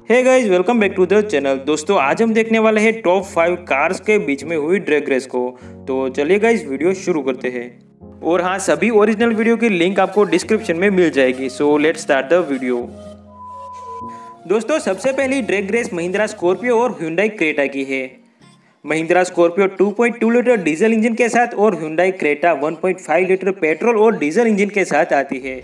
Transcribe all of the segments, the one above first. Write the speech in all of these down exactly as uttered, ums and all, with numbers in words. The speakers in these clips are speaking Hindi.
Hey guys, welcome back to the channel. दोस्तों आज हम देखने वाले हैं टॉप फाइव कार्स के बीच में हुई ड्रैग रेस को। तो चलिए गाइस वीडियो शुरू करते हैं। और हाँ, सभी ओरिजिनल वीडियो की लिंक आपको डिस्क्रिप्शन में मिल जाएगी। So let's start the video. दोस्तों सबसे पहली ड्रैग रेस महिंद्रा स्कॉर्पियो और ह्यूंडई क्रेटा की है। Mahindra Scorpio two point two litre diesel engine के साथ और Hyundai Creta one point five litre petrol और डीजल इंजन के साथ आती है।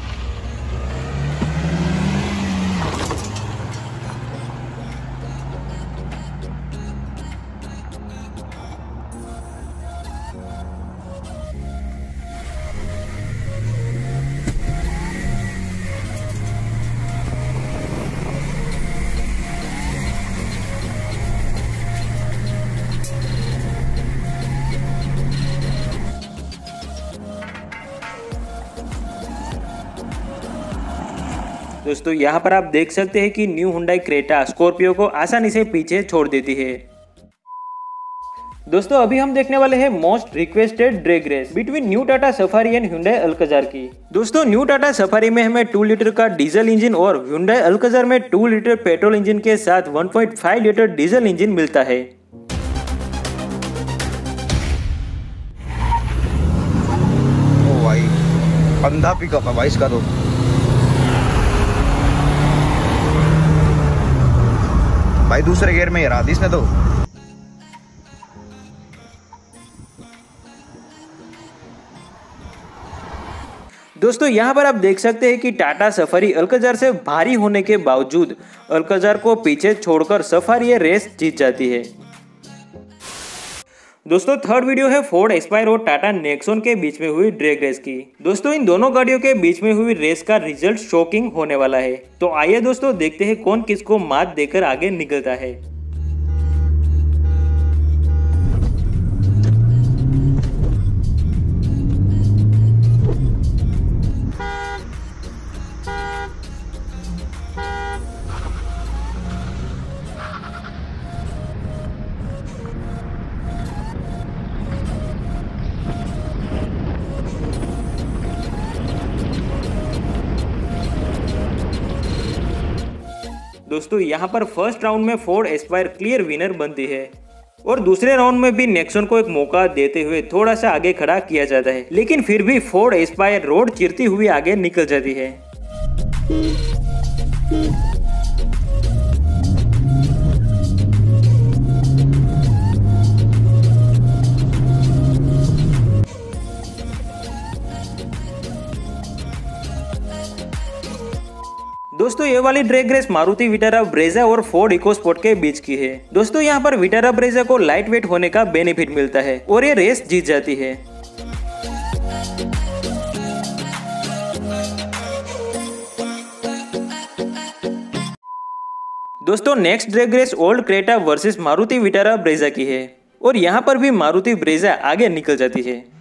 दोस्तों यहाँ पर आप देख सकते हैं कि न्यू हुंडई क्रेटा स्कॉर्पियो को आसानी से पीछे छोड़ देती है। दोस्तों अभी हम देखने वाले हैं most requested drag race between new Tata Safari and Hyundai Alcazar की। दोस्तों न्यू टाटा सफारी में हमें टू लीटर का डीजल इंजन और ह्यूंडई अल्काजार में टू लीटर पेट्रोल इंजन के साथ one point five litre diesel engine मिलता है। ओ भाई अंधा पिकअप है भाई इसका तो। भाई दूसरे गियर में हरा दी इसने तो। दोस्तों यहाँ पर आप देख सकते हैं कि टाटा सफारी अल्काजार से भारी होने के बावजूद अल्काजार को पीछे छोड़कर सफारी ये रेस जीत जाती है। दोस्तों थर्ड वीडियो है फोर्ड एस्पायर और टाटा नेक्सॉन के बीच में हुई ड्रैग रेस की। दोस्तों इन दोनों गाड़ियों के बीच में हुई रेस का रिजल्ट शॉकिंग होने वाला है। तो आइए दोस्तों देखते हैं कौन किसको मात देकर आगे निकलता है। दोस्तों यहाँ पर फर्स्ट राउंड में फोर्ड एस्पायर क्लियर विनर बनती है और दूसरे राउंड में भी नेक्सॉन को एक मौका देते हुए थोड़ा सा आगे खड़ा किया जाता है, लेकिन फिर भी फोर्ड एस्पायर रोड चीरती हुई आगे निकल जाती है। दोस्तों ये वाली drag race Maruti Vitara Brezza और फोर्ड इकोस्पोर्ट के बीच की है। दोस्तों यहाँ पर विटारा ब्रेजा को लाइट वेट होने का बेनिफिट मिलता है और ये रेस जीत जाती है। दोस्तों next drag race old Creta versus Maruti Vitara Brezza की है और यहाँ पर भी मारुति ब्रेजा आगे निकल जाती है।